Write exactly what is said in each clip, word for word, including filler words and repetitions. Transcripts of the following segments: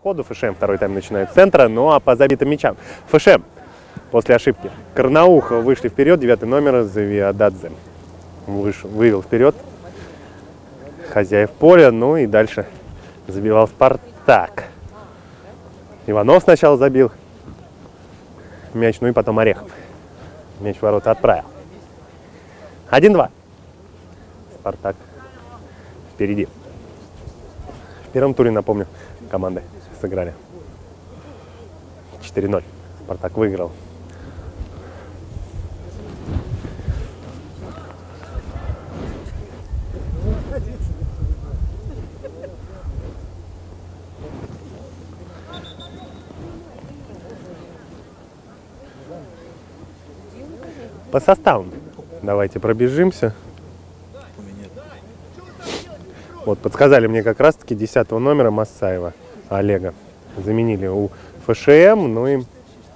ходу. ФШМ второй тайм начинает с центра, ну а по забитым мячам ФШМ после ошибки Карнаухова вышли вперед. Девятый номер Завиададзе вышел, вывел вперед хозяев поля. Ну и дальше забивал Спартак. Иванов сначала забил мяч, ну и потом Орехов мяч в ворота отправил. один-два. Спартак впереди. В первом туре, напомню, команды сыграли четыре ноль. Спартак выиграл. По составам давайте пробежимся. Вот, подсказали мне как раз-таки десятого номера Масаева Олега. Заменили у ФШМ, ну и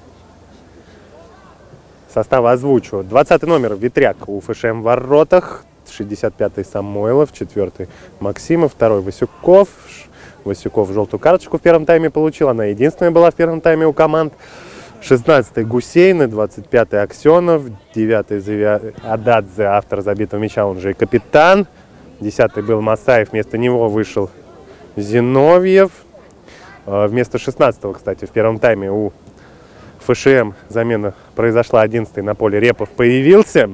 состав озвучу. двадцатый номер Ветряк у ФШМ в воротах. шестьдесят пятый Самойлов, четвертый Максимов, второй Васюков. Васюков желтую карточку в первом тайме получил. Она единственная была в первом тайме у команд. шестнадцатый Гусейн, двадцать пятый Аксенов, девятый Завиададзе, автор забитого мяча, он же и капитан. десятый был Масаев, вместо него вышел Зиновьев. Вместо шестнадцатого, кстати, в первом тайме у ФШМ замена произошла. одиннадцатый на поле Репов появился.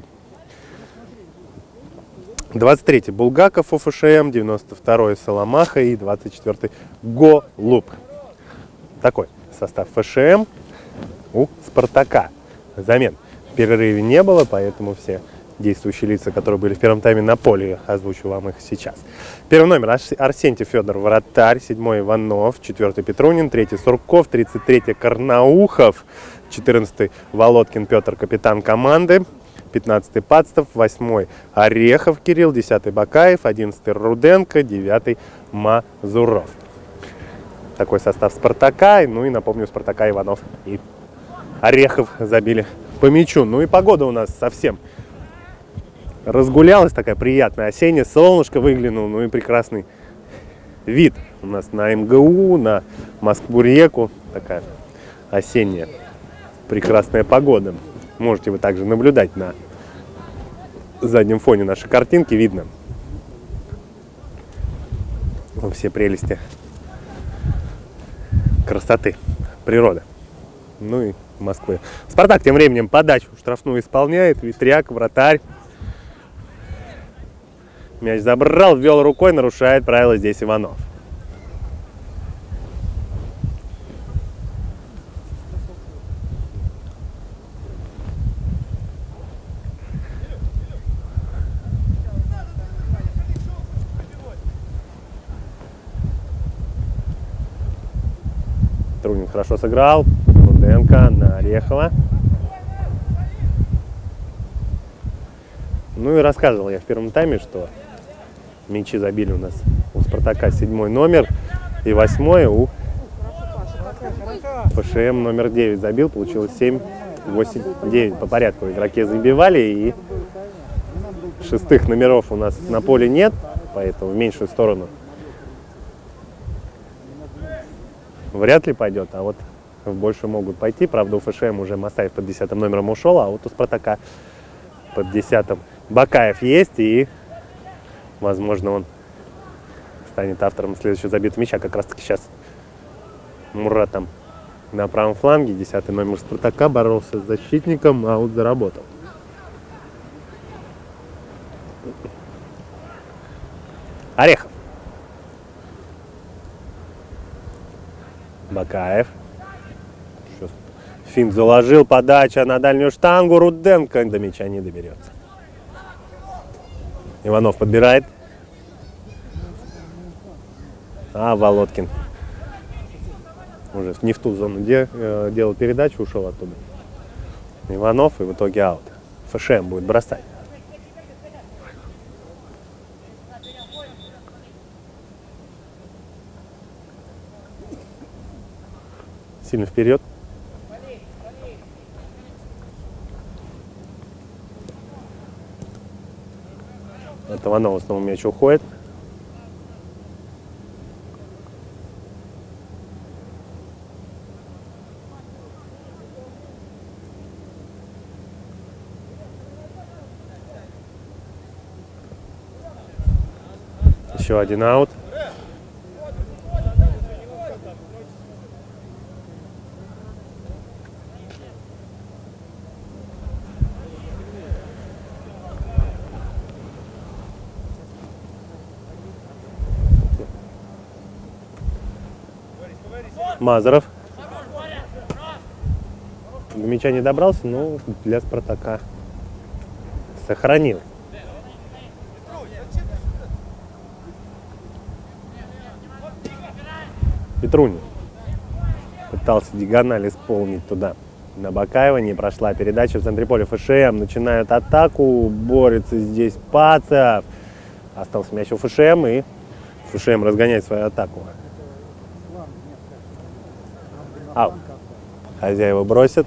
двадцать третий Булгаков у ФШМ, девяносто второй Соломаха и двадцать четвёртый Голуб. Такой состав ФШМ у Спартака. Замен в перерыве не было, поэтому все действующие лица, которые были в первом тайме на поле, озвучу вам их сейчас. Первый номер Арсентьев Федор, вратарь. Седьмой Иванов, четвертый Петрунин, третий Сурков, тридцать третий Карнаухов, четырнадцатый Володкин Петр, капитан команды, пятнадцатый Пацтов, восьмой Орехов Кирилл, десятый Бакаев, одиннадцатый Руденко, девятый Мазуров. Такой состав Спартака. Ну и напомню, Спартака Иванов и Орехов забили по мячу. Ну и погода у нас совсем разгулялась, такая приятная осенняя. Солнышко выглянуло, ну и прекрасный вид у нас на МГУ, на Москву-реку. Такая осенняя прекрасная погода. Можете вы также наблюдать на заднем фоне нашей картинки. Видно все прелести красоты природы. Ну и Москвы. Спартак тем временем подачу штрафную исполняет. Ветряк, вратарь. Мяч забрал, ввел рукой, нарушает правила здесь Иванов. Трунин хорошо сыграл. Руденко на Орехова. Ну и рассказывал я в первом тайме, что мячи забили у нас у Спартака седьмой номер и восьмой у ФШМ номер девять забил. Получилось семь, восемь, девять по порядку. Игроки забивали, и шестых номеров у нас на поле нет, поэтому в меньшую сторону вряд ли пойдет, а вот в большую могут пойти. Правда, у ФШМ уже Масаев под десятым номером ушел, а вот у Спартака под десятым Бакаев есть, и возможно он станет автором следующего забитого мяча. Как раз таки сейчас Мурат там на правом фланге. Десятый номер Спартака боролся с защитником, а аут заработал. Орехов. Бакаев. Финт заложил, подача на дальнюю штангу. Руденко до мяча не доберется. Иванов подбирает. А Володкин уже не в ту зону, где э, делал передачу, ушел оттуда. Иванов, и в итоге аут. ФШМ будет бросать. Сильно вперед. От Иванова снова мяч уходит. Еще один аут. Мазуров. До мяча не добрался, но для Спартака сохранил. Петруни пытался диагональ исполнить туда. На Бакаева не прошла передача в центре поля. ФШМ начинают атаку. Борется здесь Пацев. Остался мяч у ФШМ, и ФШМ разгоняет свою атаку. Ау. Хозяева бросят.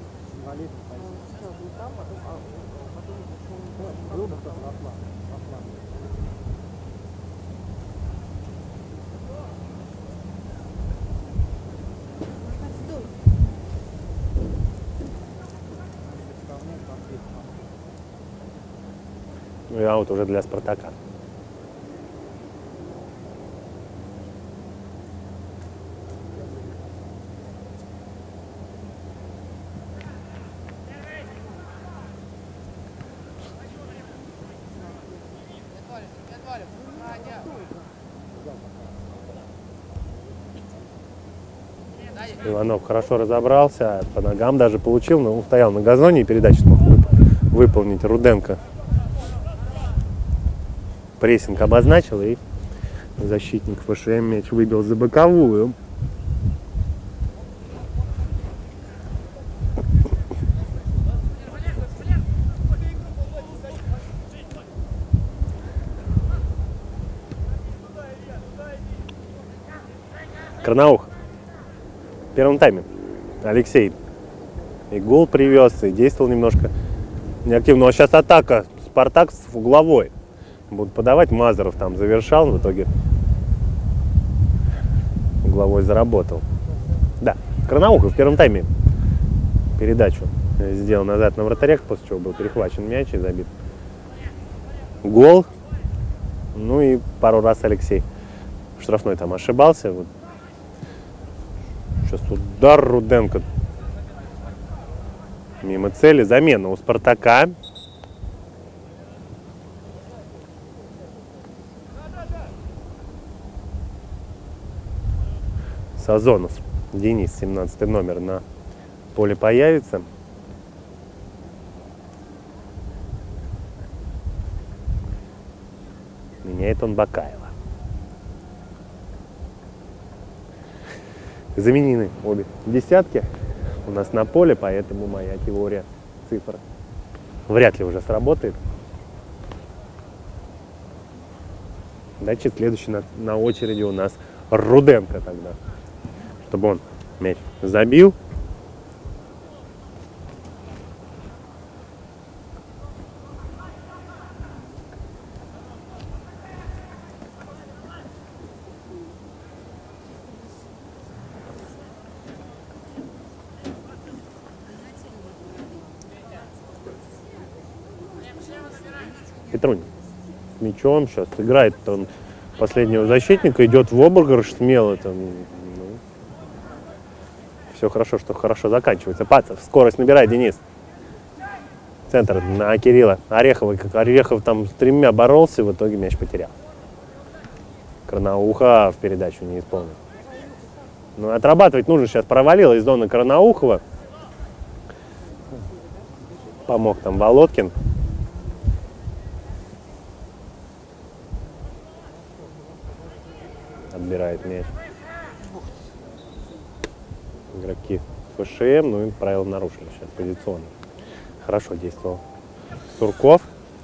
Ну и аут уже для Спартака. Иванов хорошо разобрался, по ногам даже получил, но он стоял на газоне и передачу смог выполнить. Руденко прессинг обозначил, и защитник ФШМ мяч выбил за боковую. Карнаухов. В первом тайме Алексей и гол привез, и действовал немножко неактивно. А сейчас атака. Спартак с угловой. Будут подавать. Мазуров там завершал. В итоге угловой заработал. Да, Карнаухов в первом тайме передачу сделал назад на вратарях, после чего был перехвачен мяч и забит гол. Ну и пару раз Алексей в штрафной там ошибался. Вот. Сейчас удар Руденко. Мимо цели. Замена у Спартака. Сазонов Денис, семнадцатый номер, на поле появится. Меняет он Бакаева. Заменены обе десятки у нас на поле, поэтому моя теория цифр вряд ли уже сработает. Дальше следующий на, на очереди у нас Руденко тогда, чтобы он мяч забил. Петруни с мячом сейчас играет он последнего защитника, идет в обыгрыш смело. Там, ну, все хорошо, что хорошо заканчивается. Пацев, скорость набирает Денис. Центр на Кирилла Орехова. Как Орехов там с тремя боролся, в итоге мяч потерял. Карнаухов в передачу не исполнил. Ну, отрабатывать нужно сейчас. Провалилась зона Карнаухова. Помог там Володкин. Отбирает мяч. Игроки ФШМ, ну и правила нарушили сейчас позиционно. Хорошо действовал Сурков.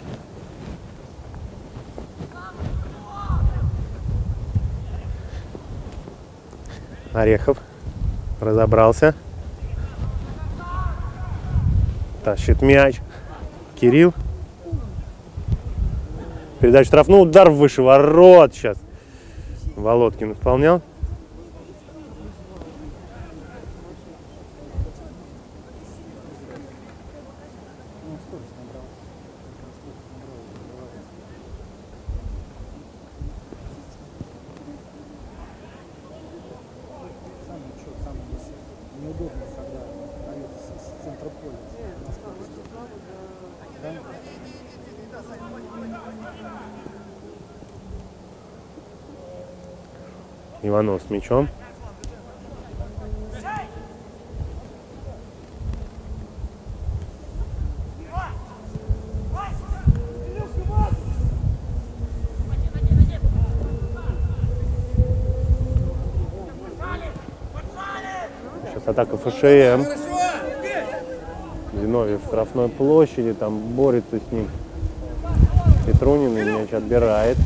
Орехов разобрался. Тащит мяч. Кирилл. Передача штрафную. Удар выше ворот сейчас. Володкин исполнял. Иванов с мячом. Сейчас атака ФШМ. Зиновьев в штрафной площади, там борется с ним Петрунин, и мяч отбирает.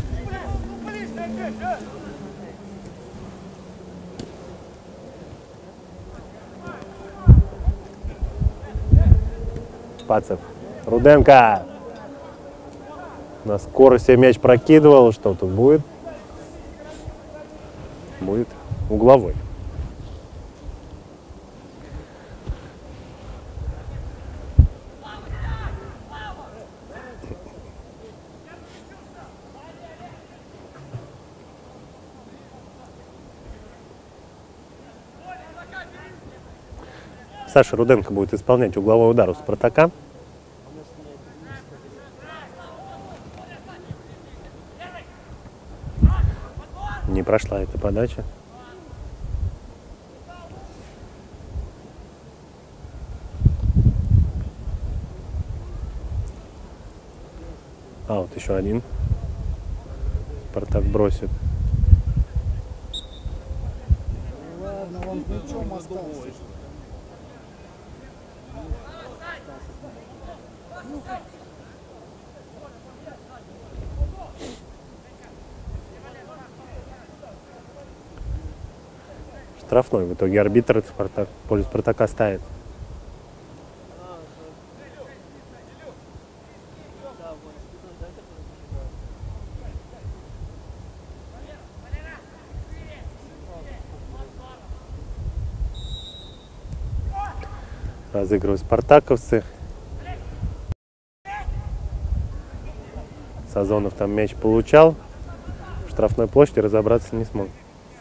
Пацев. Руденко. На скорости мяч прокидывал. Что тут будет? Будет угловой. Саша Руденко будет исполнять угловой удар у Спартака. Не прошла эта подача. А вот еще один. Спартак бросит. Ладно, он ключом остался. Штрафной в итоге арбитр Спартак, в пользу Спартака ставит. Разыгрывают спартаковцы. Сазонов там мяч получал. В штрафной площади разобраться не смог.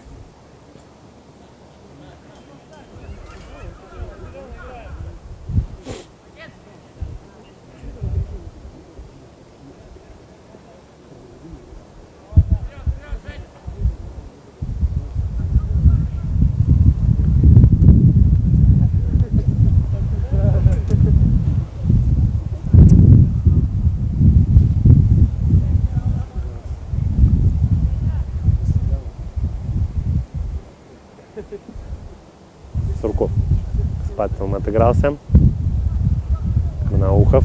Сурков с Паттелом отыгрался. Карнаухов.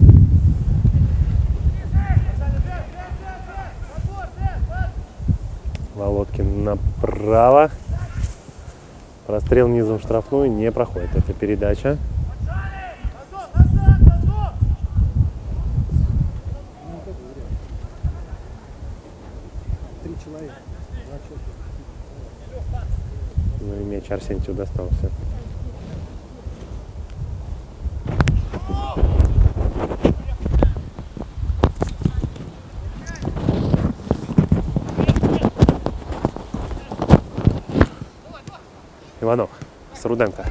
Володкин направо. Прострел низом в штрафную не проходит. Это передача. Три человека. Ну и мяч Арсентьеву достался. Иванов с Руденко.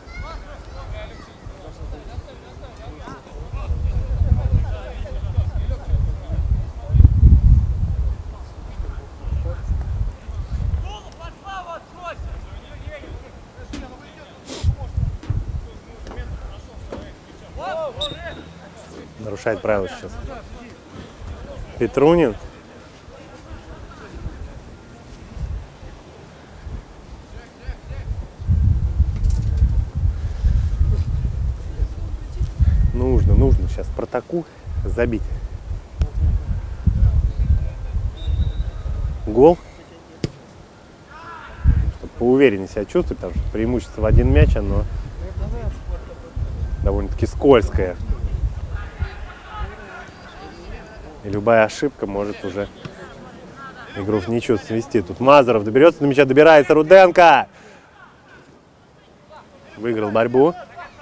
Нарушает правила сейчас Петрунин. Нужно, нужно сейчас Спартаку забить гол, чтобы поувереннее себя чувствовать, потому что преимущество в один мяч, оно довольно-таки скользкое. И любая ошибка может уже игру в ничью свести. Тут Мазуров доберется до мяча, добирается Руденко. Выиграл борьбу.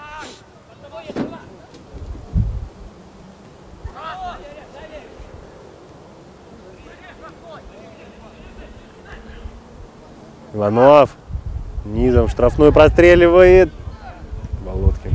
Иванов низом в штрафную простреливает. Володкин.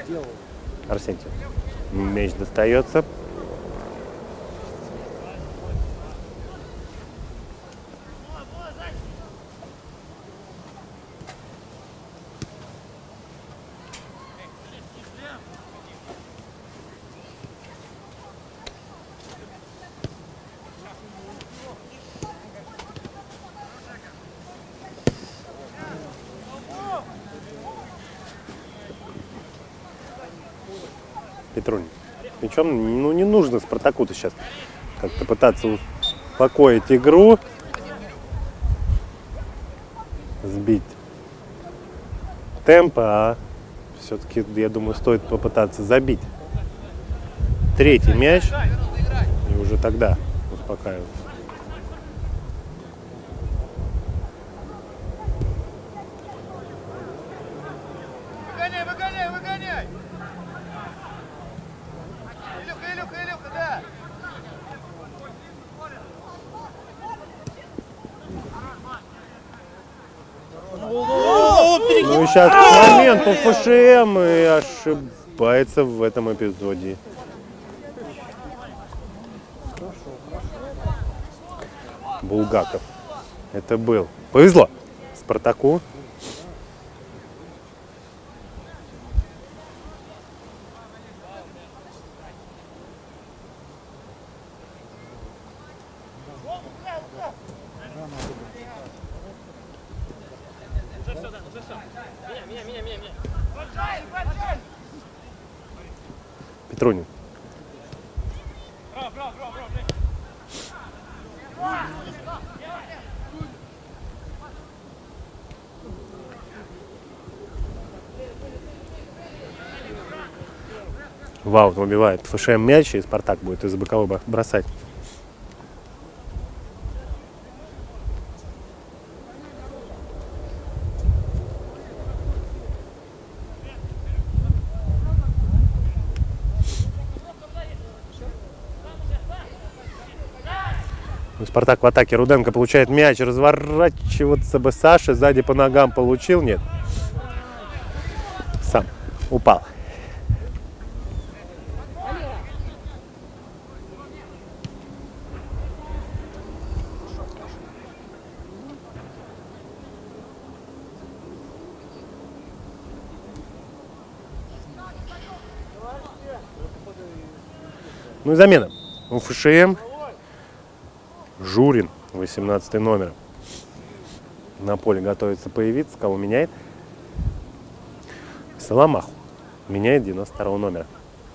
сделал. Арсентьев. Мяч достается. Петрунь. Причем, ну, не нужно Спартаку-то сейчас как-то пытаться успокоить игру, сбить темпа, а все-таки, я думаю, стоит попытаться забить третий мяч и уже тогда успокаиваться. Выгоняй, выгоняй, выгоняй! Илюха, Илюха, Илюха, да! Ну и сейчас момент по ФШМ и ошибается в этом эпизоде. Булгаков. Это был. Повезло Спартаку. Петрунин. Ваут убивает ФШМ мяч, и Спартак будет из боковой бросать. Спартак в атаке. Руденко получает мяч. Разворачиваться бы Саша. Сзади по ногам получил. Нет. Сам упал. Ну и замена. У ФШМ Журин, восемнадцатый номер. На поле готовится появиться. Кого меняет? Соломаху. Меняет девяносто второго номера.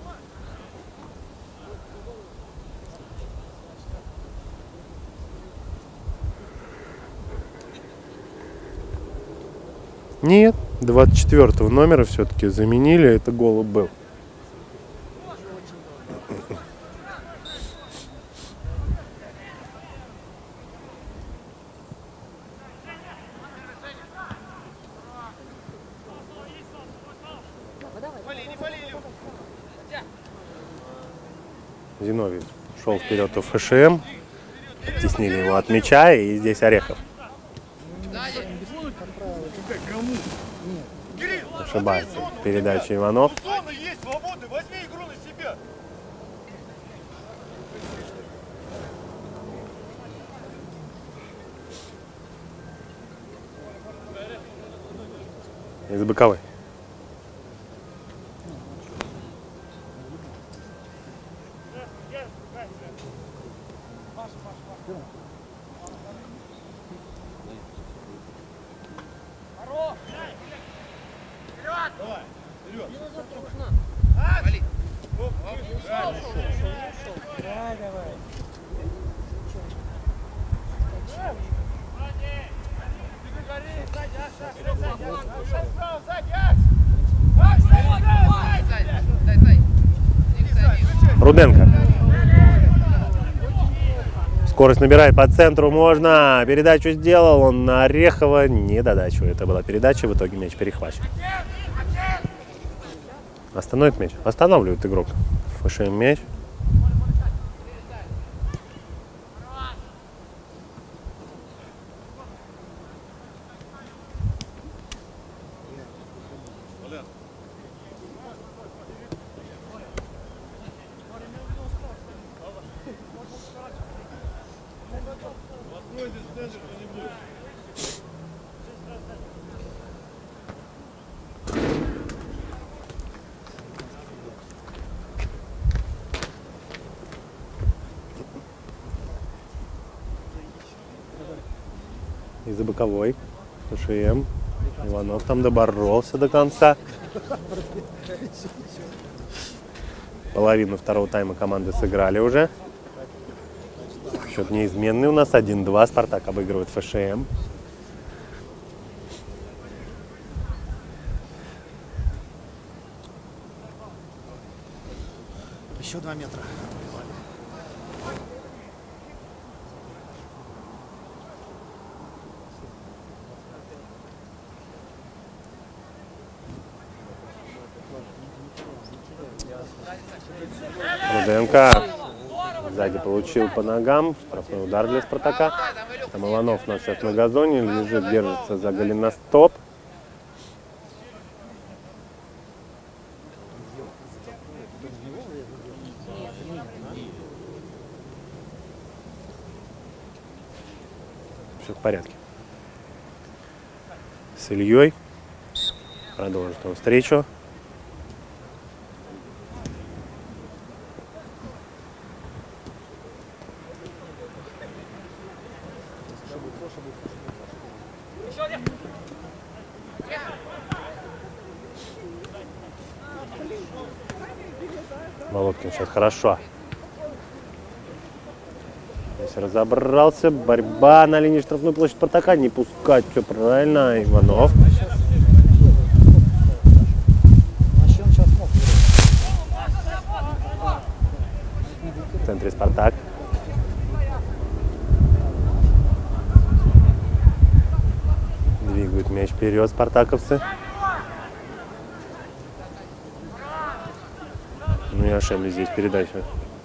Нет, двадцать четвёртого номера все-таки заменили. Это голубь был. Зиновьев шел вперед у ФШМ. Оттеснили его от мяча, и здесь Орехов. Ошибается. Передача Иванов. Из боковой. Руденко. Скорость набирает по центру. Можно. Передачу сделал. Он на Орехова. Не додачу. Это была передача. В итоге мяч перехвачен. Остановит мяч. Останавливает игрок. ФШМ мяч. Из-за боковой. ФШМ. Иванов там доборолся до конца. Половину второго тайма команды сыграли уже. Счет неизменный у нас. один-два. Спартак обыгрывает ФШМ. Еще два метра. Руденко сзади получил по ногам. Штрафной удар для Спартака. Там Иванов у нас сейчас на газоне лежит, держится за голеностоп. Все в порядке. С Ильей продолжит его встречу. Володкин сейчас хорошо. Здесь разобрался. Борьба на линии штрафной площади Спартака. Не пускать. Все правильно. Иванов. В центре Спартак. Двигают мяч вперед спартаковцы. Ну и ошиблись здесь передача.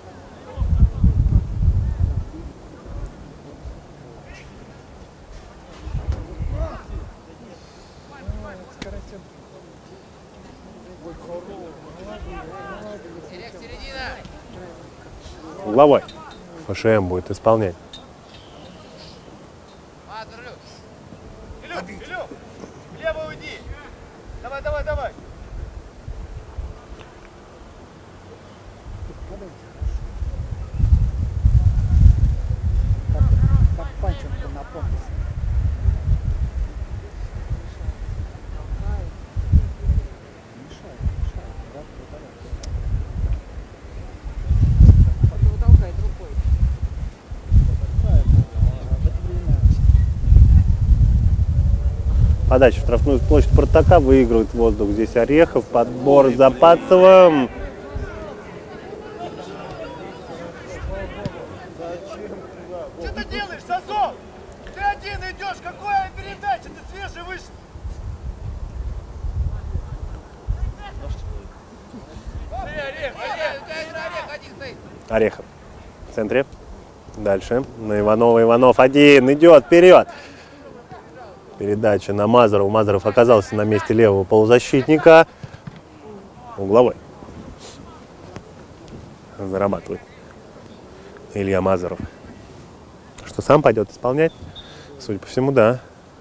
Угловой. ФШМ будет исполнять. Илюх, Илюх, влево уйди. Давай, давай, давай. Как, как Панченко на помпе. Мешает, мешает. Да, Толкай другой. правильно. А в это время Подача в штрафную площадь Спартака. Выигрывает воздух здесь Орехов. Подбор за Пацевым. Что ты делаешь, Сазов? Ты один идешь, какая передача? Ты свежий вышел. Смотри, Орех, Орех, Орехов в центре. Дальше на Иванова. Иванов один. Идет вперед. Передача на Мазарова. Мазаров оказался на месте левого полузащитника. Угловой. Зарабатывает Илья Мазаров. Что, сам пойдет исполнять? Судя по всему, да.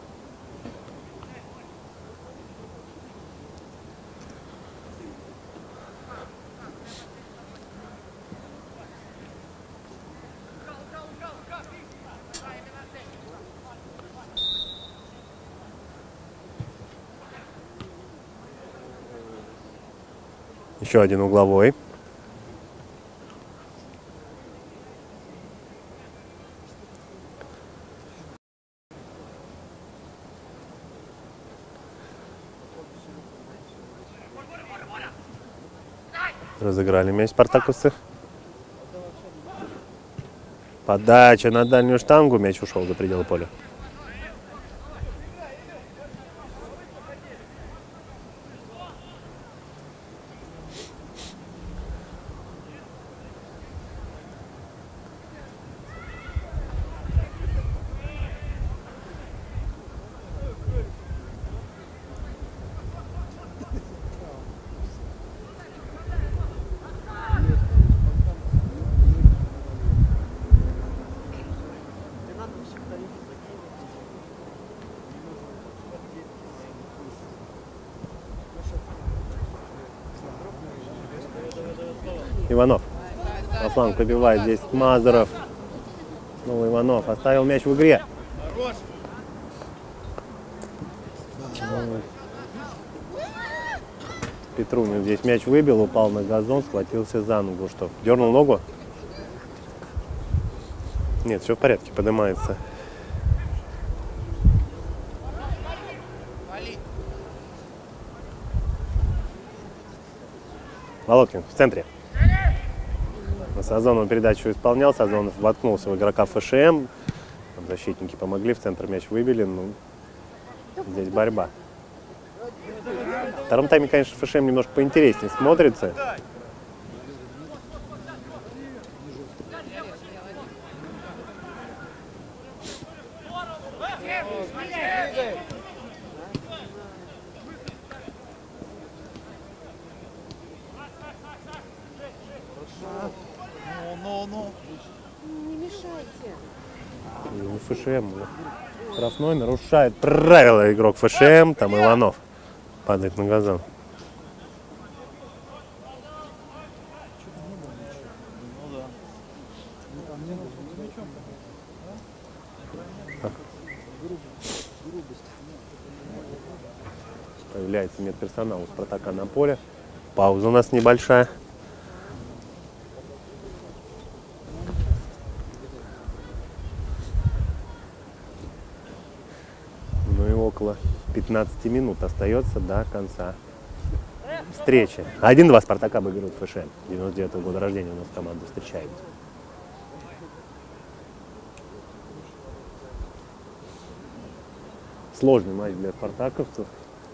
Еще один угловой. Разыграли мяч спартаковцы. Подача на дальнюю штангу. Мяч ушел за пределы поля. Иванов. По флангу пробивает здесь Мазуров. Снова Иванов. Оставил мяч в игре. Петрунин здесь мяч выбил, упал на газон, схватился за ногу. Что, дернул ногу? Нет, все в порядке, поднимается. Володкин в центре. Сазонов передачу исполнял, Сазонов воткнулся в игрока ФШМ. Там защитники помогли, в центр мяч выбили. Ну, здесь борьба. В втором тайме, конечно, ФШМ немножко поинтереснее смотрится. Ну, ну, Не мешайте. Ну, ФШМ штрафной нарушает правила игрок ФШМ. Там Иванов падает на газон. Появляется медперсонал у Спартака на поле. Пауза у нас небольшая. Ну и около пятнадцати минут остается до конца встречи. один-два Спартака обыгрывает ФШМ. девяносто девятого года рождения у нас команда встречает. Сложный матч для спартаковцев.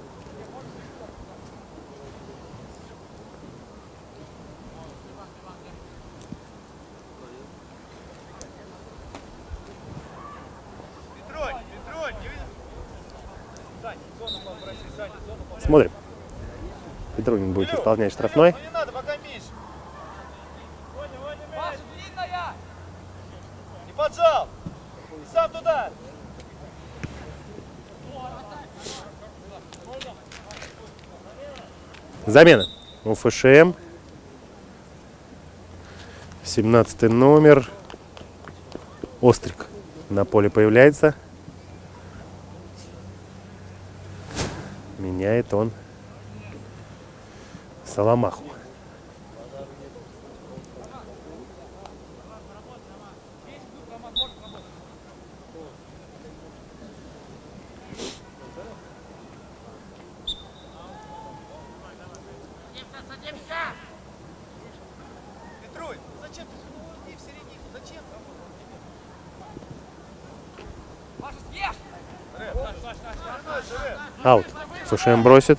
Петрой, Петрой, не видишь? Сань, зону попроси, Сань, зону попроси. Смотрим. Петрунин будет исполнять штрафной. Ну не надо, пока меньше. Не поджал. И сам туда. Замена у ФШМ. семнадцатый номер. Острик на поле появляется. Меняет он Соломаху. Петруй, зачем ты иди в середину? Зачем? Аут. ФШМ бросит.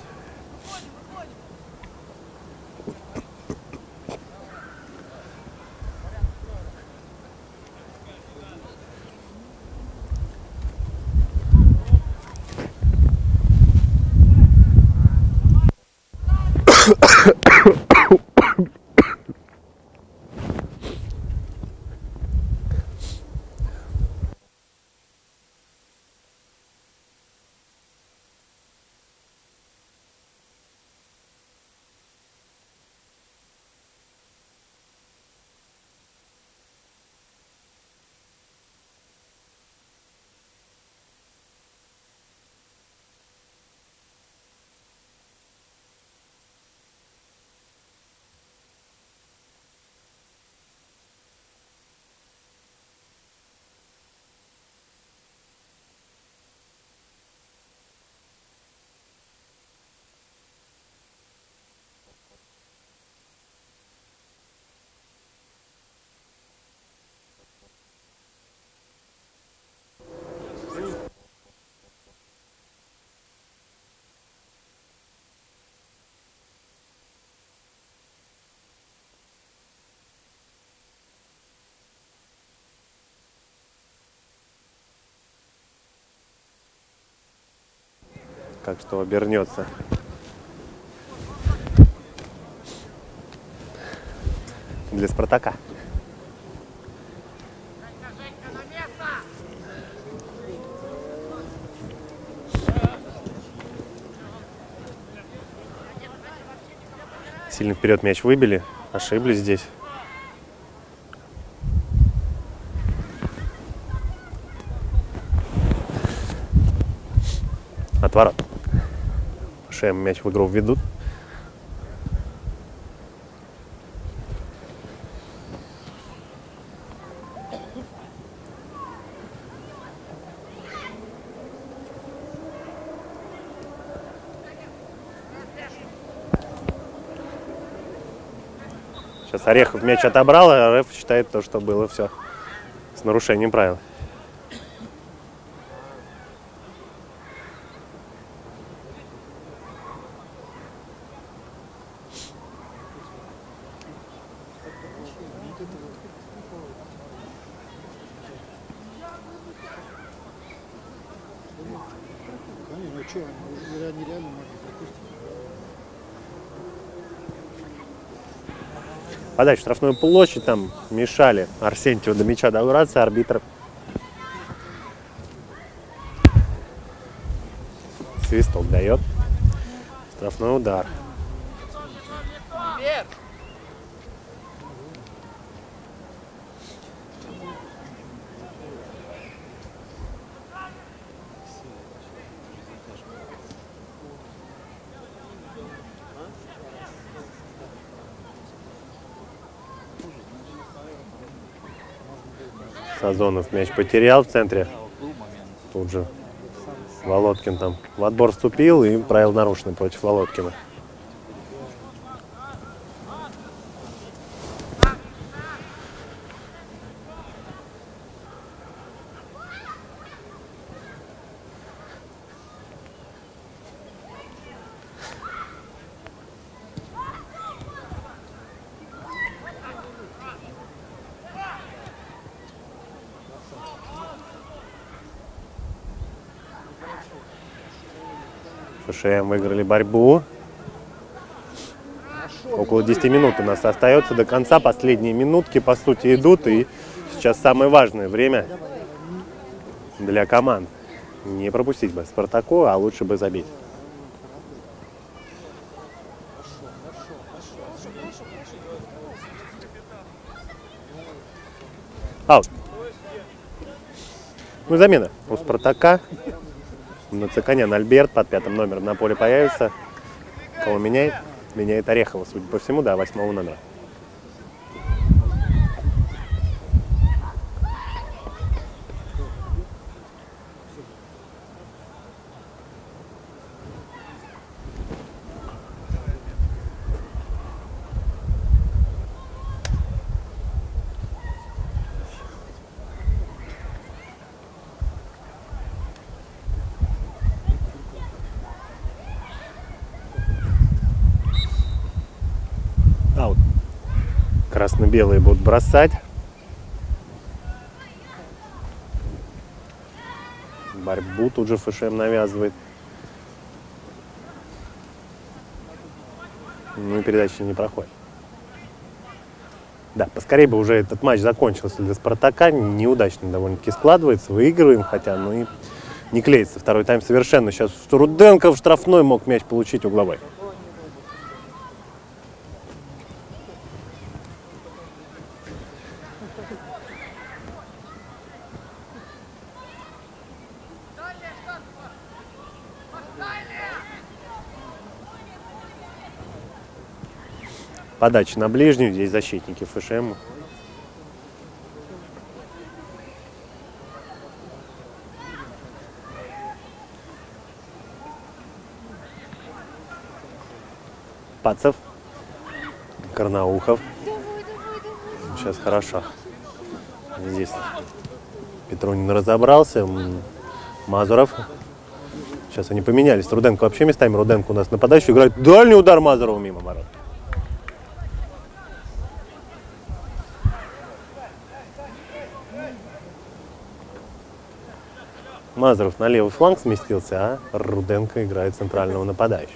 Как что обернется. Для Спартака. Сильно вперед мяч выбили. Ошиблись здесь. Отворот. ФШМ мяч в игру введут. Сейчас Орехов мяч отобрал, а РФ считает то, что было все с нарушением правил. Ну что, нереально, нереально можно пропустить. Подать в штрафную площадь, там мешали Арсентьеву до мяча добраться, арбитр свисток дает. Штрафной удар. Сазонов мяч потерял в центре. Тут же Володкин там в отбор вступил и правил нарушены против Володкина. ФШМ выиграли борьбу. Около десяти минут у нас остается до конца. Последние минутки, по сути, идут. И сейчас самое важное время для команд. Не пропустить бы Спартаку, а лучше бы забить. Аут. Ну, замена у Спартака. Нациканян Альберт под пятым номером на поле появится. Кого меняет? Меняет Орехова, судя по всему, да, восьмого номера. Аут. Красно-белые будут бросать. Борьбу тут же ФШМ навязывает. Ну и передача не проходит. Да, поскорее бы уже этот матч закончился для Спартака. Неудачно довольно-таки складывается. Выигрываем, хотя ну и не клеится. Второй тайм совершенно. Сейчас Руденко в штрафной мог мяч получить угловой. Подача на ближнюю, здесь защитники ФШМ. Пацев, Карнаухов. Сейчас хорошо. Здесь Петрунин разобрался. Мазуров. Сейчас они поменялись. Руденко вообще местами. Руденко у нас нападающий играет. Дальний удар Мазурова мимо ворот. Мазуров на левый фланг сместился, а Руденко играет центрального нападающего.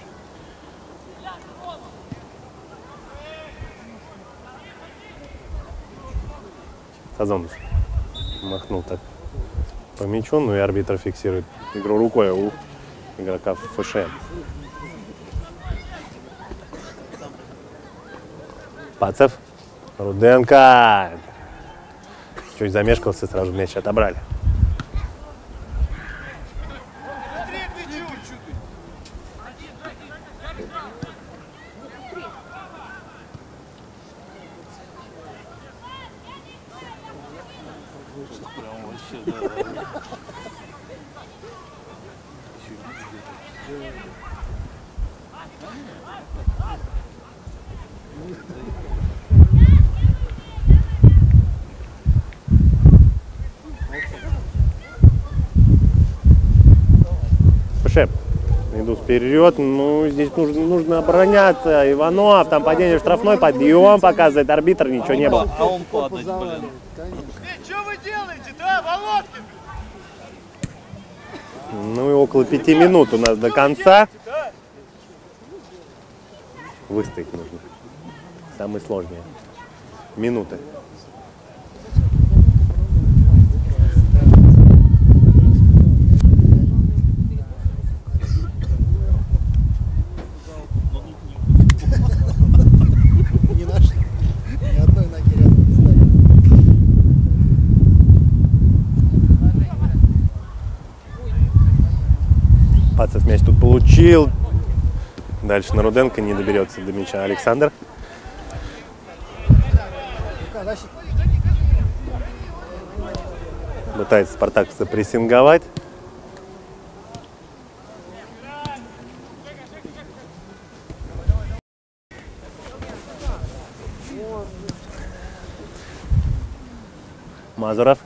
Сазонов махнул так по мячу, ну и арбитр фиксирует игру рукой у игрока ФШМ. Пацев. Руденко. Чуть замешкался, сразу мяч отобрали. ФШМ идут вперед, ну здесь нужно, нужно обороняться. Иванов, там падение в штрафной, подъем показывает арбитр, ничего не было. А он падать, блин. Эй, что вы делаете, да, Володкин? Ну и около пяти минут у нас до конца. Выстоять нужно. Самые сложные минуты. Не нашли. Ни одной ноги рядом не стоит. Пацев мяч тут получил. Дальше на Руденко не доберется до мяча Александр. Пытается Спартак запрессинговать. Мазуров.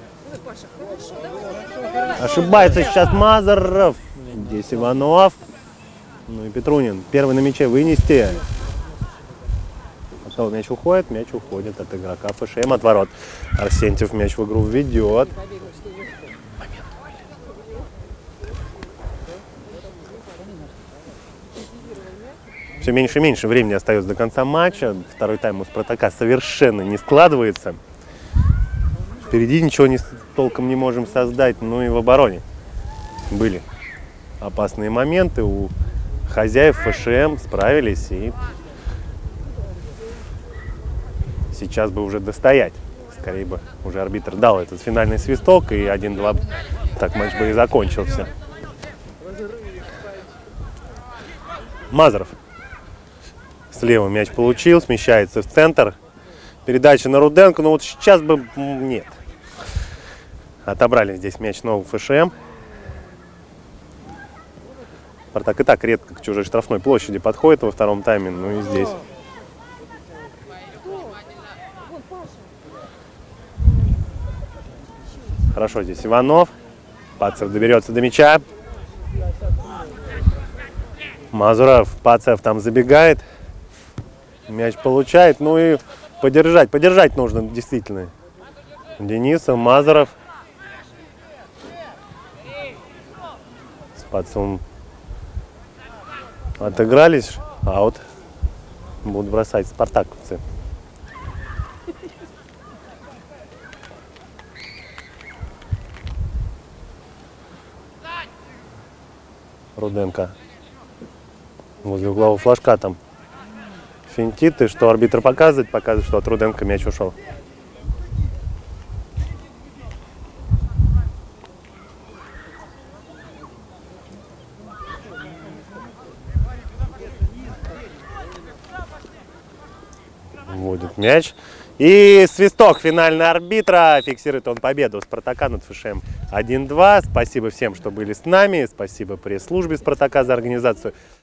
Ошибается сейчас Мазуров. Здесь Иванов. Ну и Петрунин. Первый на мяче вынести. Потом мяч уходит, мяч уходит от игрока ФШМ, от ворот. Арсентьев мяч в игру введет. Все меньше и меньше времени остается до конца матча. Второй тайм у Спартака совершенно не складывается. Впереди ничего не, толком не можем создать. Ну и в обороне были опасные моменты. У хозяев ФШМ справились. И сейчас бы уже достоять. Скорее бы уже арбитр дал этот финальный свисток. И один-два так матч бы и закончился. Мазуров. Слева мяч получил, смещается в центр. Передача на Руденко, но вот сейчас бы нет. Отобрали здесь мяч нового ФШМ. Спартак и так редко к чужой штрафной площади подходит во втором тайме, ну и здесь. Хорошо здесь Иванов. Пацев доберется до мяча. Мазуров, Пацев там забегает. Мяч получает, ну и подержать, подержать нужно действительно. Денисов, Мазуров. С Пацевым отыгрались, а вот будут бросать спартаковцы. Руденко возле углового флажка там финтит, и что арбитр показывает, показывает, что от Руденко мяч ушел. Вводит мяч. И свисток финальный арбитра. Фиксирует он победу Спартака над ФШМ один-два. Спасибо всем, что были с нами. Спасибо пресс-службе Спартака за организацию.